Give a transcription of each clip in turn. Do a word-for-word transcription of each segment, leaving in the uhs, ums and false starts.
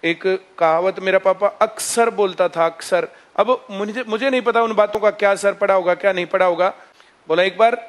एक कहावत मेरा पापा अक्सर बोलता था, अक्सर। अब मुझे मुझे नहीं पता उन बातों का क्या असर पड़ा होगा, क्या नहीं पड़ा होगा। बोला एक बार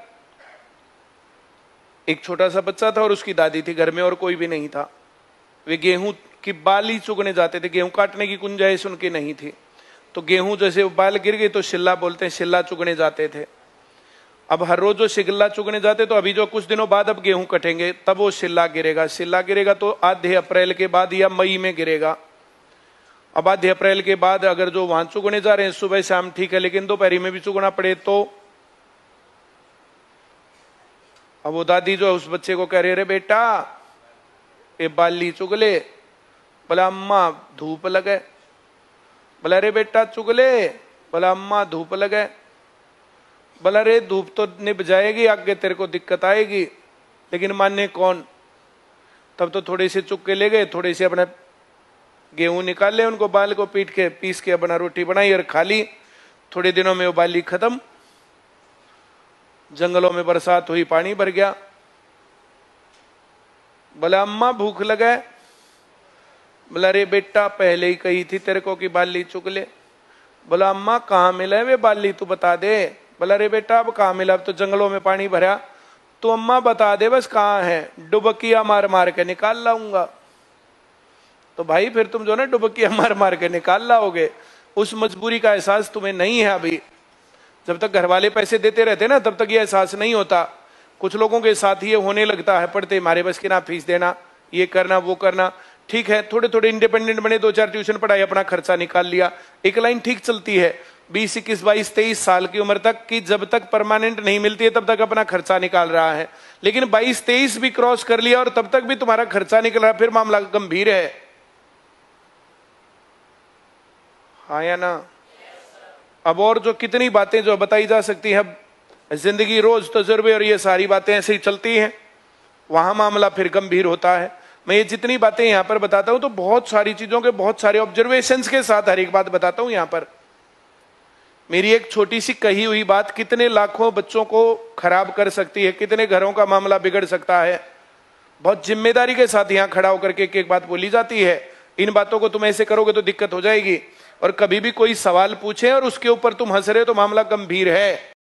एक छोटा सा बच्चा था और उसकी दादी थी घर में और कोई भी नहीं था। वे गेहूं की बाली चुगने जाते थे, गेहूं काटने की गुंजाइश उनकी नहीं थी। तो गेहूं जैसे बाल गिर गई तो शिल्ला बोलते हैं, शिल्ला चुगने जाते थे। अब हर रोज जो शिल्ला चुगने जाते तो अभी जो कुछ दिनों बाद अब गेहूं कटेंगे तब वो शिल्ला गिरेगा। शिल्ला गिरेगा तो आधे अप्रैल के बाद या मई में गिरेगा। अब आधे अप्रैल के बाद अगर जो वहां चुगने जा रहे हैं सुबह शाम ठीक है, लेकिन दोपहरी में भी चुगना पड़े तो अब वो दादी जो उस बच्चे को कह रहे रे बेटा ये बाली चुगले। बोला अम्मा धूप लगे। बोला रे बेटा चुगले। बोला अम्मा धूप लगे। बोला रे धूप तो निभ जाएगी, आगे तेरे को दिक्कत आएगी, लेकिन मानने कौन। तब तो थोड़े से चुग के ले गए, थोड़े से अपना गेहूं निकाल ले, उनको बाल को पीट के पीस के अपना रोटी बनाई और खा ली। थोड़े दिनों में वो बाली खत्म। जंगलों में बरसात हुई, पानी भर गया। बोला अम्मा भूख लगा। बोला रे बेटा पहले ही कही थी तेरे को कि बाली चुग ले। बोला अम्मा कहाँ मिला वे बाली तू बता दे। बोला रे बेटा अब कहाँ मिला, अब तो जंगलों में पानी भरा। तो अम्मा बता दे बस कहाँ है, डुबकिया मार मार के निकाल लाऊंगा। तो भाई फिर तुम जो ना डुबकिया मार मार के निकाल लाओगे, उस मजबूरी का एहसास तुम्हें नहीं है अभी। जब तक घर वाले पैसे देते रहते ना तब तक ये एहसास नहीं होता। कुछ लोगों के साथ ये होने लगता है, पढ़ते हमारे बस की ना फीस देना, ये करना वो करना। ठीक है थोड़े थोड़े इंडिपेंडेंट बने, दो चार ट्यूशन पढ़ाई, अपना खर्चा निकाल लिया, एक लाइन ठीक चलती है। बीस इक्कीस बाईस तेईस साल की उम्र तक की जब तक परमानेंट नहीं मिलती है तब तक अपना खर्चा निकाल रहा है। लेकिन बाईस तेईस भी क्रॉस कर लिया और तब तक भी तुम्हारा खर्चा निकल रहा है, फिर मामला गंभीर है। हाँ या ना। अब और जो कितनी बातें जो बताई जा सकती है, जिंदगी रोज तजुर्बे और ये सारी बातें ऐसे ही चलती हैं, वहां मामला फिर गंभीर होता है। मैं ये जितनी बातें यहां पर बताता हूं तो बहुत सारी चीजों के बहुत सारे ऑब्जर्वेशंस के साथ हर एक बात बताता हूं। यहां पर मेरी एक छोटी सी कही हुई बात कितने लाखों बच्चों को खराब कर सकती है, कितने घरों का मामला बिगड़ सकता है। बहुत जिम्मेदारी के साथ यहां खड़ा होकर के एक एक बात बोली जाती है। इन बातों को तुम ऐसे करोगे तो दिक्कत हो जाएगी। और कभी भी कोई सवाल पूछे और उसके ऊपर तुम हंस रहे हो तो मामला गंभीर है।